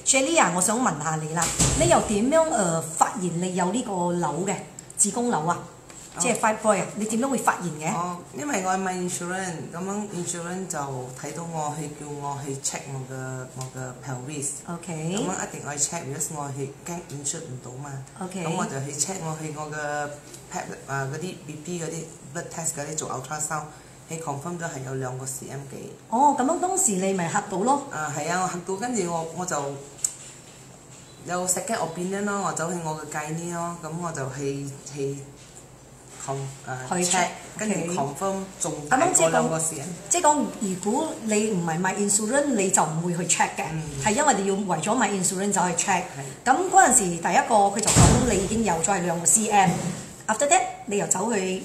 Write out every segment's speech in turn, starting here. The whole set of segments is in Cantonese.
Shelly 啊，我想問下你啦，你又點樣發現你有呢個瘤嘅子宮瘤啊？即係 fibroid 啊，你點樣會發現嘅？ 因為我買 insurance， 咁樣 insurance 就睇到我去叫我去 check 我嘅 pelvis。OK。咁樣一定要 check， 如果我係驚 insure 唔到嘛。OK。咁我就去 check 我嘅 pap 嗰啲 BP 嗰啲 blood test 嗰啲做 ultrasound， 係 confirm 咗係有2個 cm 幾。 哦，咁樣當時你咪嚇到咯？ 係啊，我嚇到，跟住我就有 second opinion 咯，我走去我嘅戒呢咯，咁我就去 check， 跟住 confirm 仲大過2個 cm。 即係講，如果你唔係買 insurance， 你就唔會去 check 嘅，係因為你要為咗買 insurance 就去 check。咁嗰陣時第一個佢就講你已經有咗係2個 cm。After that， 你又走去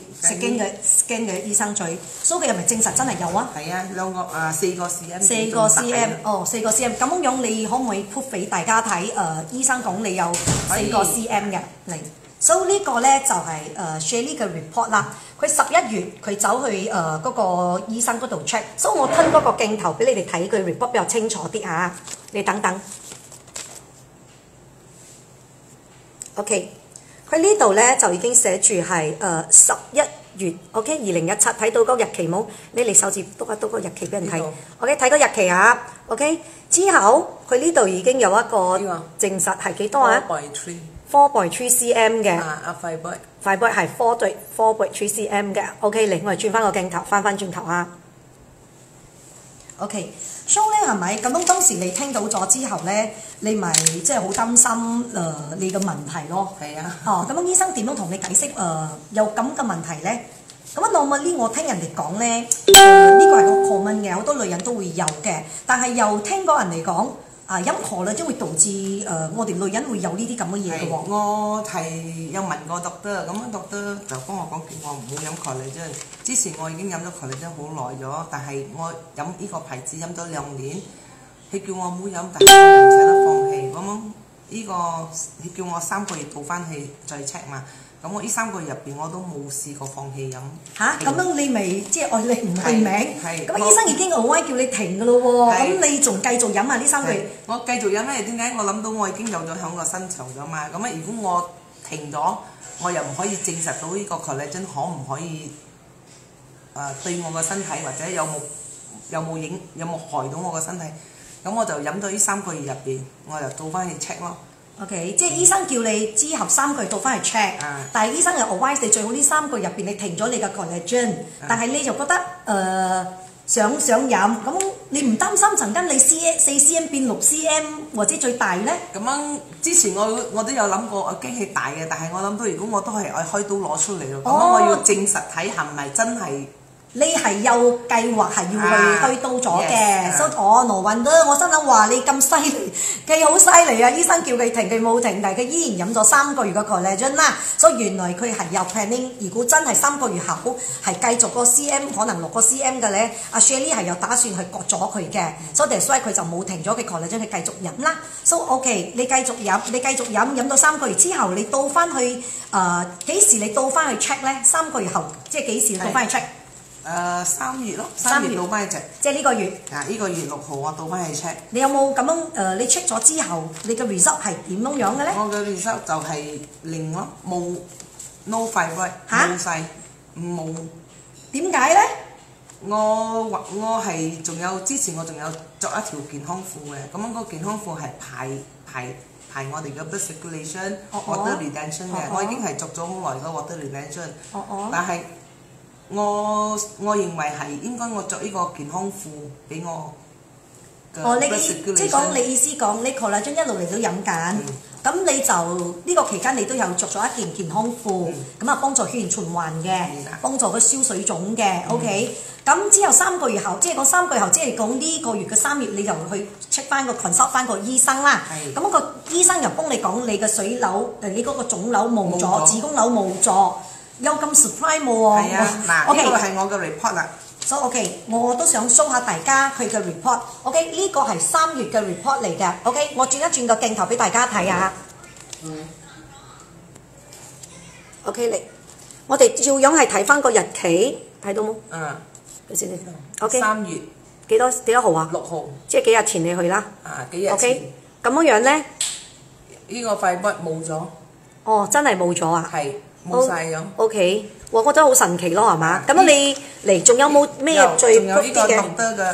scan 嘅醫生嘴，所以佢係咪證實真係有啊？ 係啊，4個 cm。 4個 cm， 哦，4個 cm， 咁樣你可唔可以 prove 俾大家睇？醫生講你有4個 cm 嘅嚟。So 呢個咧就係Shelly 嘅 report 啦。佢11月佢走去嗰個醫生嗰度 check， 所以我吞嗰個鏡頭俾你哋睇，佢 report 比較清楚啲嚇。你等等。OK。佢呢度咧就已經寫住係11月 ，OK 2017睇到嗰個日期冇？你嚟手指篤一篤個日期俾人睇 ，OK 睇個日期啊 ，OK 之後佢呢度已經有一個證實係幾多啊？4.3 cm 嘅。fibroid 係4.3 cm 嘅 ，OK 嚟我哋轉翻個鏡頭，翻轉頭啊。OK，so 咧係咪咁樣？當時你聽到咗之後咧，你咪即係好擔心你嘅問題咯。 係啊。 咁樣醫生點樣同你解釋有咁嘅問題咧？咁啊，normally我聽人哋講咧，呢個係個 common 嘅，好多女人都會有嘅。但係又聽過人哋講飲collagen會導致我哋女人會有呢啲咁嘅嘢嘅喎。 我係有問過 doctor， 咁 doctor 就幫我講叫我唔好飲collagen。之前我已經飲咗collagen好耐咗，但係我飲呢個牌子飲咗2年，佢叫我唔好飲，但係我唔捨得放棄。咁樣呢個佢叫我3個月倒翻去再 check 嘛。咁我呢3個月入邊我都冇試過放棄飲。嚇，咁樣你咪即係你唔認命？係。咁醫生已經好威叫你停㗎咯喎，咁你仲繼續飲啊？呢3個月？我繼續飲咧，點解？我諗到我已經有咗響個身長咗嘛。咁啊，如果我停咗，我又唔可以證實到呢個 collagen 可唔可以對我個身體或者有冇害到我個身體？咁我就飲到呢3個月入邊，我就倒翻去 check 咯。OK， 即係醫生叫你之後3個月倒翻去 check，但係醫生又 advise 你最好呢3個月入邊你停咗你嘅 collagen，但係你就覺得想飲，咁你唔擔心曾經你4 cm 變6 cm 或者最大咧？咁樣之前我都有諗過，我驚佢大嘅，但係我諗到如果我都係愛開刀攞出嚟咯，咁樣我要證實睇係咪真係。你係有計劃係要去開刀咗嘅，所以no wonder，我心諗話你咁犀利，佢好犀利啊！醫生叫佢停，佢冇停，但係佢依然飲咗3個月嘅 collagen 啦，所以原來佢係有 planning。如果真係3個月後係繼續個 cm 可能6個 cm 嘅咧，阿 Shelly 係有打算去割咗佢嘅，所以佢就冇停咗佢 collagen，佢繼續飲啦。So OK， 你繼續飲到3個月之後，你倒翻去幾時你倒翻去 check 咧？3個月後即係幾時倒翻去 check？3月咯，3月倒翻去 check， 即係呢個月。呢個月6號我倒翻去 check。你有冇咁樣你 check 咗之後，你嘅 result 係點樣嘅咧？我嘅 result 就係0咯，冇 no fibroid， 冇晒，冇。點解咧？我係仲有之前我仲有着一條健康褲嘅，咁樣個健康褲係排我哋嘅 blood circulation、water retention 嘅，我已經係着咗好耐個 water retention，但係。我認為係應該我着呢個健康褲俾我嘅。你即係講你意思講你 collagen 一路嚟都飲緊，咁你就呢個期間你都有着咗一件健康褲，咁幫助血液循環嘅，幫助佢消水腫嘅。OK， 咁之後3個月後，即係講3個月後，即係講呢個月嘅3月，你就去 check 翻個 consult 翻個醫生啦。咁個醫生又幫你講你嘅水瘤你嗰個腫瘤冇咗，子宮瘤冇咗。有咁 surprise 冇喎？係啊，嗱，呢個係我嘅 report 啦。所以 OK， 我都想 show 下大家佢嘅 report。OK， 呢個係3月嘅 report 嚟嘅。OK， 我轉一轉個鏡頭俾大家睇下。OK， 嚟，我哋照樣係睇翻個日期，睇到冇？幾時你？OK。3月幾多號啊？6號。即係幾日前你去啦？幾日前。OK， 咁樣咧？ 呢個肺骨冇咗， 哦，真係冇咗啊！ 係冇晒咗。 OK，我覺得好神奇咯，係嘛？咁你嚟仲有冇咩最仲有呢個 doctor 嘅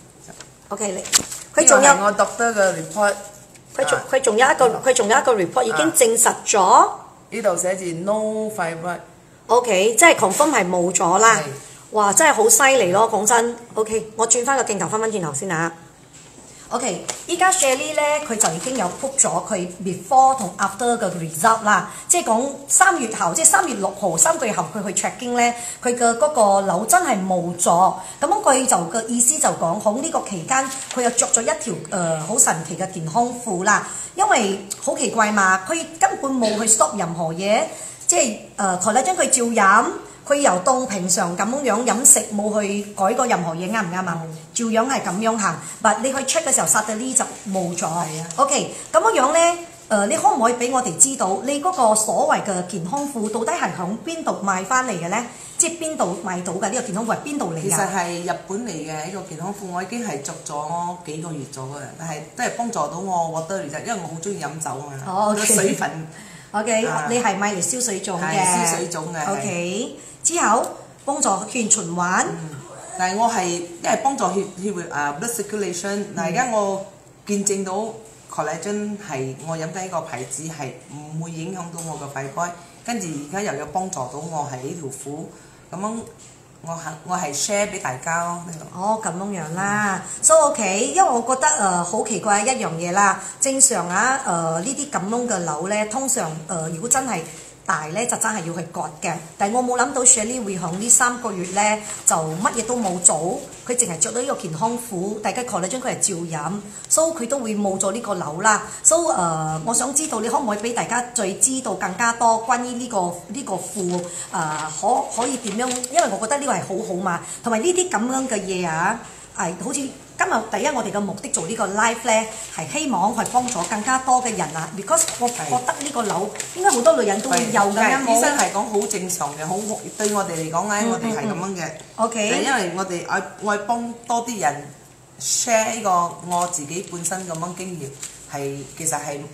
？OK，你佢仲有我 doctor 嘅 report。 佢仲有一個 report 已經證實咗。 呢度寫住 no fibroid。 OK， 即係 confirm 係冇咗啦。哇，真係好犀利咯！講真 ，OK， 我轉翻個鏡頭翻轉頭先啊。OK， 依家 Shirley 咧，佢就已經有 put 咗佢 before 同 after 嘅 result 啦。即係講3月後，即係3月6號3個月後，佢去 checking 咧，佢嘅嗰個瘤真係冇咗。咁佢就嘅意思就講，喺呢個期間，佢又着咗一條好神奇嘅健康褲啦。因為好奇怪嘛，佢根本冇去 stop 任何嘢，即係collagen佢照飲。佢由當平常咁樣飲食冇去改過任何嘢，啱唔啱啊？照樣係咁樣行，但你去 check 嘅時候，殺到呢就冇咗。OK， 咁樣咧，你可唔可以俾我哋知道你嗰個所謂嘅健康褲到底係響邊度買翻嚟嘅咧？即係邊度買到嘅呢個健康褲係邊度嚟㗎？ 其實係日本嚟嘅呢個健康褲，我已經係着咗幾個月咗嘅，但係都係幫助到我獲得嚟啫，因為我好中意飲酒啊，個水分。 OK， 你係買嚟消水腫嘅。 消水腫嘅。 OK。之後幫助血循環， 但係我係因為幫助血液blood circulation，但係而家我見證到 collagen 係我飲緊呢個牌子係唔會影響到我嘅肺骨，跟住而家又有幫助到我係呢條褲，咁樣我係 share 俾大家咯呢個。 哦，咁樣啦，so OK， 因為我覺得好奇怪一樣嘢啦，正常啊呢啲咁樣嘅瘤咧，通常如果真係大咧就真係要去割嘅，但係我冇諗到 Shirley 會響呢3個月咧就乜嘢都冇做，佢淨係着到呢個健康褲，大家 collagen 佢係照飲，所以佢都會冇咗呢個瘤啦。所以我想知道你可唔可以俾大家再知道更加多關於呢個褲可以點樣？因為我覺得呢個係好好嘛，同埋呢啲咁樣嘅嘢啊，係好似。今日第一，我哋嘅目的做呢個 live 咧，係希望係幫助更加多嘅人啊。because 我覺得呢個瘤應該好多女人都會有㗎。 醫生係講好正常嘅，好對我哋嚟講咧，我哋係咁樣嘅。 OK。 因為我哋愛幫多啲人 share 呢個我自己本身咁樣經驗，係其實係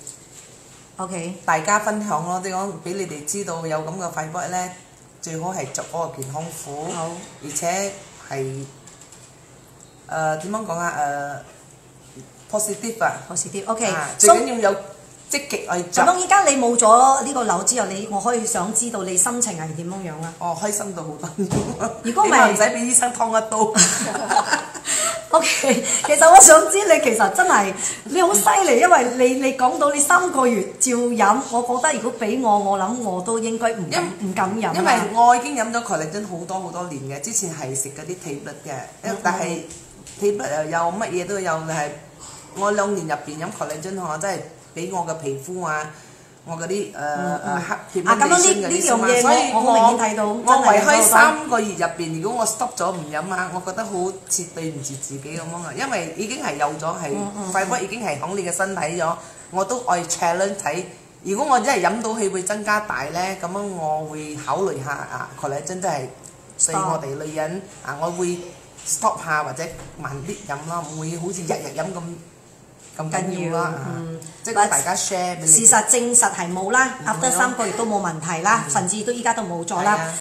OK 大家分享咯，即係講俾你哋知道有咁嘅肺骨咧，最好係着嗰個健康褲，而且係。點樣講啊？positive 啊 ，positive OK， 最緊要有積極去做。 咁依家你冇咗呢個瘤之後，我可以想知道你心情係點樣樣啊？ 哦，開心到好多。 如果唔係唔使俾醫生劏一刀。 OK， 其實我想知你其實真係你好犀利，因為你講到你3個月照飲，我覺得如果俾我諗我都應該唔敢飲。 因為我已經飲咗 collagen 好多年嘅，之前係食嗰啲 tablet 嘅，但係 tablet 又有乜嘢都有嘅係，我2年入邊飲 collagen 我真係俾我嘅皮膚啊，我嗰啲黑咁樣呢樣嘢，所以我好明顯睇到。 我維開3個月入邊，如果我 stop 咗唔飲啊，我覺得好似對唔住自己咁樣啊，因為已經係有咗係肺骨已經係響你嘅身體咗，我都愛 challenge 睇。如果我真係飲到氣會增加大咧，咁樣我會考慮下collagen 真係對我哋女人我會 stop 下或者慢啲飲啦，唔會好似日日飲咁緊要啦。即係大家 share 俾你。 事實證實係冇啦，after 3個月都冇問題啦，甚至都依家都冇咗啦。